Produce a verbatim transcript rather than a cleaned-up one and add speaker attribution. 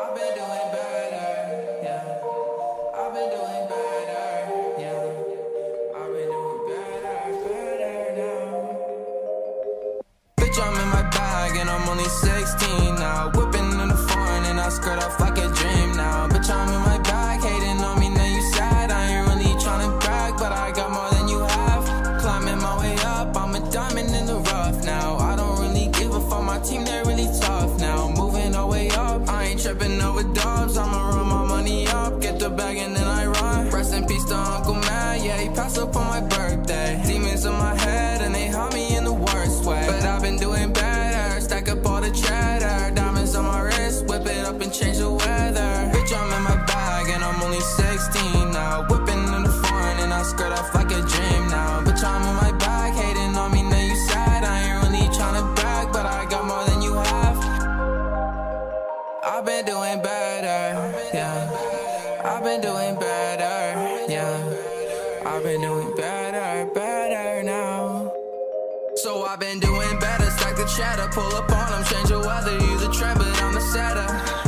Speaker 1: I've been doing better, yeah. I've been doing better, yeah. I've been doing better, better now. Bitch, I'm in my bag and I'm only sixteen now. Whipping in the foreign and I skirt off like a dream now. Bitch, I'm in my bag, hating on me, now you sad. I ain't really tryna brag, but I got more than you have. Climbing my way up, I'm a diamond in the rough now. I don't really give a fuck, my team, they're really tough now. Moving our way up, I ain't tripping over dubs. I'ma run my money up, get the bag and then I run. Rest in peace to Uncle Matt, yeah, he passed up on my birthday. Demons in my head and they haunt me in the worst way. But I've been doing better, stack up all the cheddar. Diamonds on my wrist, whip it up and change the weather. Bitch, I'm in my bag and I'm only sixteen now. Whipping in the foreign and I skirt off like a dream now. Bitch, I'm in my bag, hating on me, now you sad. I ain't really tryna brag, but I got more than you have. I've been doing better, yeah. I've been doing better, yeah. I've been doing better, better now. So I've been doing better, stack the cheddar, pull up on them, change the weather, use a trend, but I'm a setter.